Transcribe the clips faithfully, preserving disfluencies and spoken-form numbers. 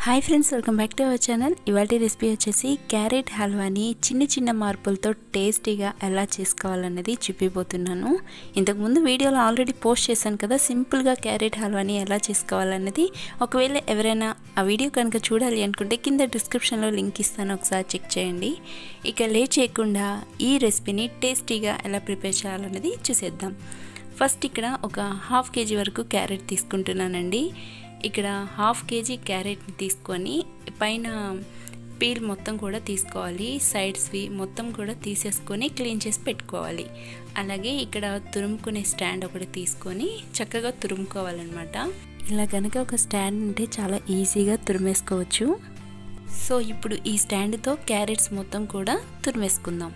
Hi friends, welcome back to our channel. ఇవాళ recipe వచ్చేసి carrot హల్వాని చిన్న చిన్న మార్పులతో టేస్టీగా ఎలా చేసుకోవాలనేది చూపిపోతున్నాను. ఇంతకుముందు వీడియోలో ఆల్రెడీ పోస్ట్ చేశాను కదా, సింపుల్గా క్యారెట్ హల్వాని ఎలా చేసుకోవాలనేది. ఒకవేళ ఎవరైనా ఆ వీడియో కనుక చూడాలి అనుకుంటే కింద డిస్క్రిప్షన్లో లింక్ ఇస్తాను, ఒకసారి చెక్ చేయండి. ఇక లేట్ చేయకుండా ఈ రెసిపీని టేస్టీగా ఎలా ప్రిపేర్ చేయాలనేది చూసేద్దాం. ఫస్ట్ ఇక్కడ ఒక హాఫ్ కేజీ వరకు క్యారెట్ తీసుకుంటున్నానండి. ఇక్కడ హాఫ్ కేజీ క్యారెట్ని తీసుకొని పైన పీల్ మొత్తం కూడా తీసుకోవాలి, సైడ్స్వి మొత్తం కూడా తీసేసుకొని క్లీన్ చేసి పెట్టుకోవాలి. అలాగే ఇక్కడ తురుముకునే స్టాండ్ ఒకటి తీసుకొని చక్కగా తురుముకోవాలన్నమాట. ఇలా కనుక ఒక స్టాండ్ ఉంటే చాలా ఈజీగా తురిమేసుకోవచ్చు. సో ఇప్పుడు ఈ స్టాండ్తో క్యారెట్స్ మొత్తం కూడా తురిమేసుకుందాం.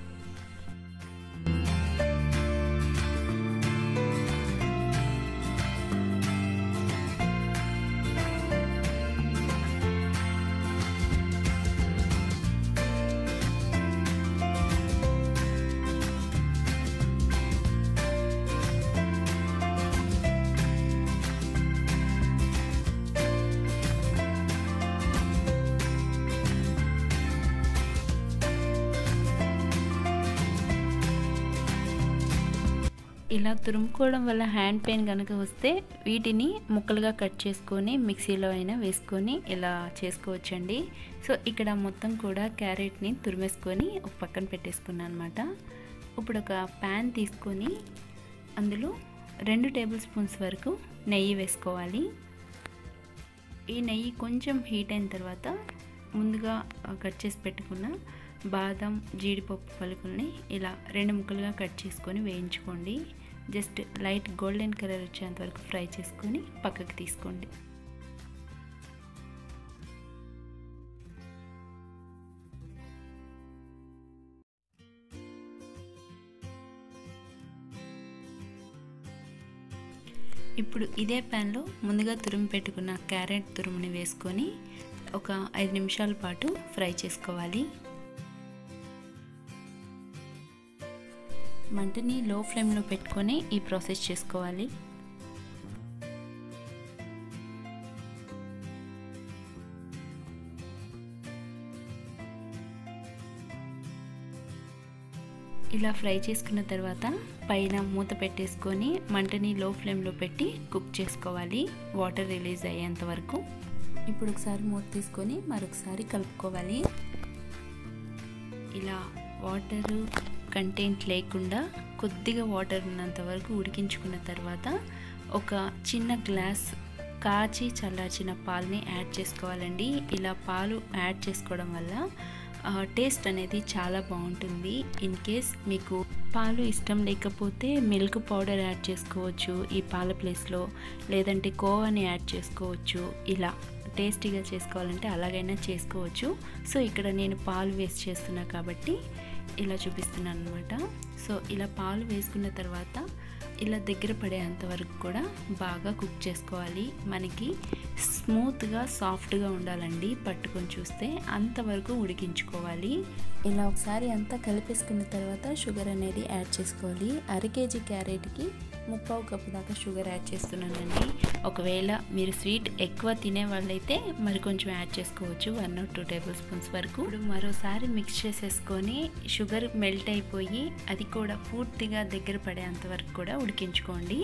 ఇలా తురుముకోవడం వల్ల హ్యాండ్ పెయిన్ కనుక వస్తే వీటిని ముక్కలుగా కట్ చేసుకొని మిక్సీలో అయినా వేసుకొని ఇలా చేసుకోవచ్చండి. సో ఇక్కడ మొత్తం కూడా క్యారెట్ని తురిమేసుకొని ఒక పక్కన పెట్టేసుకున్నాను అనమాట. ఇప్పుడు ఒక ప్యాన్ తీసుకొని అందులో రెండు టేబుల్ స్పూన్స్ వరకు నెయ్యి వేసుకోవాలి. ఈ నెయ్యి కొంచెం హీట్ అయిన తర్వాత ముందుగా కట్ చేసి పెట్టుకున్న బాదం జీడిపప్పు పలుకుల్ని ఇలా రెండు ముక్కలుగా కట్ చేసుకొని వేయించుకోండి. జస్ట్ లైట్ గోల్డెన్ కలర్ వచ్చేంత వరకు ఫ్రై చేసుకొని పక్కకి తీసుకోండి. ఇప్పుడు ఇదే ప్యాన్లో ముందుగా తురుము పెట్టుకున్న క్యారెట్ తురుముని వేసుకొని ఒక ఐదు నిమిషాల పాటు ఫ్రై చేసుకోవాలి. మంటని లో ఫ్లేమ్లో పెట్టుకొని ఈ ప్రాసెస్ చేసుకోవాలి. ఇలా ఫ్రై చేసుకున్న తర్వాత పైన మూత పెట్టేసుకొని మంటని లో ఫ్లేమ్లో పెట్టి కుక్ చేసుకోవాలి, వాటర్ రిలీజ్ అయ్యేంత వరకు. ఇప్పుడు ఒకసారి మూత తీసుకొని మరొకసారి కలుపుకోవాలి. ఇలా వాటర్ కంటెంట్ లేకుండా కొద్దిగా వాటర్ ఉన్నంత వరకు ఉడికించుకున్న తర్వాత ఒక చిన్న గ్లాస్ కాచి చల్లార్చిన పాలని యాడ్ చేసుకోవాలండి. ఇలా పాలు యాడ్ చేసుకోవడం వల్ల టేస్ట్ అనేది చాలా బాగుంటుంది. ఇన్ కేస్ మీకు పాలు ఇష్టం లేకపోతే మిల్క్ పౌడర్ యాడ్ చేసుకోవచ్చు ఈ పాల ప్లేస్లో, లేదంటే కోవాని యాడ్ చేసుకోవచ్చు. ఇలా టేస్టీగా చేసుకోవాలంటే అలాగైనా చేసుకోవచ్చు. సో ఇక్కడ నేను పాలు వేస్ట్ చేస్తున్నా కాబట్టి ఇలా చూపిస్తున్నాను అనమాట. సో ఇలా పాలు వేసుకున్న తర్వాత ఇలా దగ్గర పడేంత వరకు కూడా బాగా కుక్ చేసుకోవాలి. మనకి స్మూత్గా సాఫ్ట్గా ఉండాలండి, పట్టుకొని చూస్తే అంతవరకు ఉడికించుకోవాలి. ఇలా ఒకసారి అంతా కలిపేసుకున్న తర్వాత షుగర్ అనేది యాడ్ చేసుకోవాలి. అర కేజీ క్యారెట్కి ముప్పావు కప్పు దాకా షుగర్ యాడ్ చేస్తున్నానండి. ఒకవేళ మీరు స్వీట్ ఎక్కువ తినే వాళ్ళైతే మరి కొంచెం యాడ్ చేసుకోవచ్చు, one or two tablespoons వరకు. ఇప్పుడు మరోసారి మిక్స్ చేసేసుకొని షుగర్ మెల్ట్ అయిపోయి అది కూడా పూర్తిగా దగ్గర పడేంత వరకు కూడా ఉడికించుకోండి.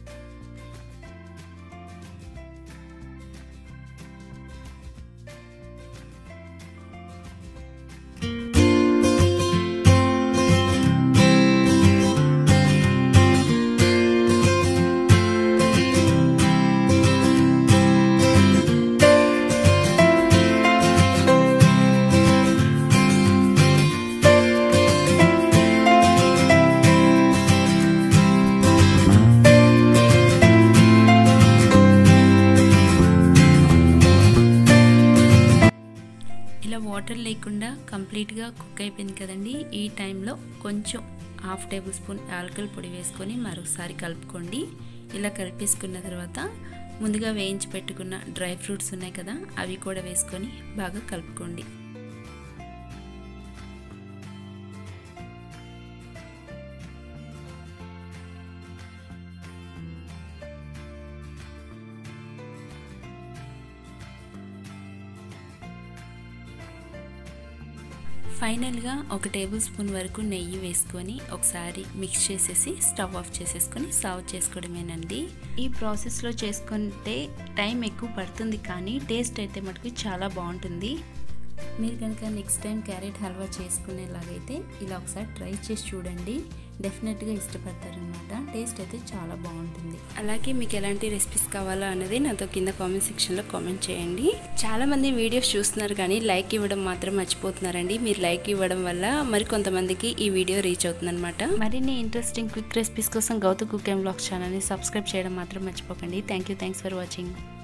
వాటర్ లేకుండా కంప్లీట్గా కుక్ అయిపోయింది కదండి. ఈ టైంలో కొంచెం హాఫ్ టేబుల్ స్పూన్ యాలకుల పొడి వేసుకొని మరొకసారి కలుపుకోండి. ఇలా కలిపేసుకున్న తర్వాత ముందుగా వేయించి పెట్టుకున్న డ్రై ఫ్రూట్స్ ఉన్నాయి కదా, అవి కూడా వేసుకొని బాగా కలుపుకోండి. ఫైనల్గా ఒక టేబుల్ స్పూన్ వరకు నెయ్యి వేసుకొని ఒకసారి మిక్స్ చేసేసి స్టవ్ ఆఫ్ చేసేసుకొని సర్వ్ చేసుకోవడమేనండి. ఈ ప్రాసెస్లో చేసుకుంటే టైం ఎక్కువ పడుతుంది కానీ టేస్ట్ అయితే మటుకు చాలా బాగుంటుంది. మీరు కనుక నెక్స్ట్ టైం క్యారెట్ హల్వా చేసుకునేలాగైతే ఇలా ఒకసారి ట్రై చేసి చూడండి, డెఫినెట్గా ఇష్టపడతారనమాట. టేస్ట్ అయితే చాలా బాగుంటుంది. అలాగే మీకు ఎలాంటి రెసిపీస్ కావాలో అన్నది నాతో కింద కామెంట్ సెక్షన్లో కామెంట్ చేయండి. చాలామంది వీడియోస్ చూస్తున్నారు కానీ లైక్ ఇవ్వడం మాత్రం మర్చిపోతున్నారండి. మీరు లైక్ ఇవ్వడం వల్ల మరి కొంతమందికి ఈ వీడియో రీచ్ అవుతుందన్నమాట. మరిన్ని ఇంట్రెస్టింగ్ క్విక్ రెసిపీస్ కోసం గౌతు కుక్ అండ్ వ్లాగ్స్ ఛానల్ని సబ్స్క్రైబ్ చేయడం మాత్రం మర్చిపోకండి. Thank you thanks for watching.